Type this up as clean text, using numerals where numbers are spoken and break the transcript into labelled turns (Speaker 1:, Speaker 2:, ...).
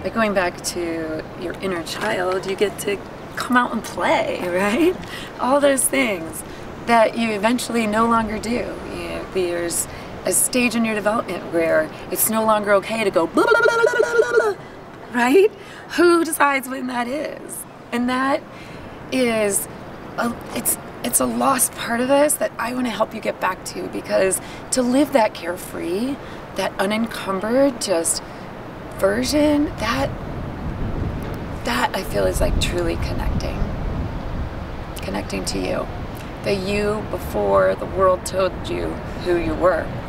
Speaker 1: Like going back to your inner child, you get to come out and play, right? All those things that you eventually no longer do. There's a stage in your development where it's no longer okay to go blah, blah, blah, blah, blah, blah, blah, right? Who decides when that is? And that is, it's a lost part of us that I want to help you get back to, because to live that carefree, that unencumbered just version, that I feel is like truly connecting to you. The you before the world told you who you were.